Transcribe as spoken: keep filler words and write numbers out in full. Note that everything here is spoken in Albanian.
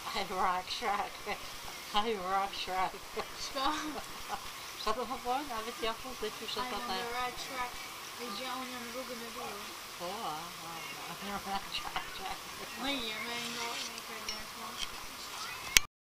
I rock Shrek. I rock Shrek. Что? Что ты говоришь? Навіть я позичу, що I'm це on не. the right track. Где у него друга не было?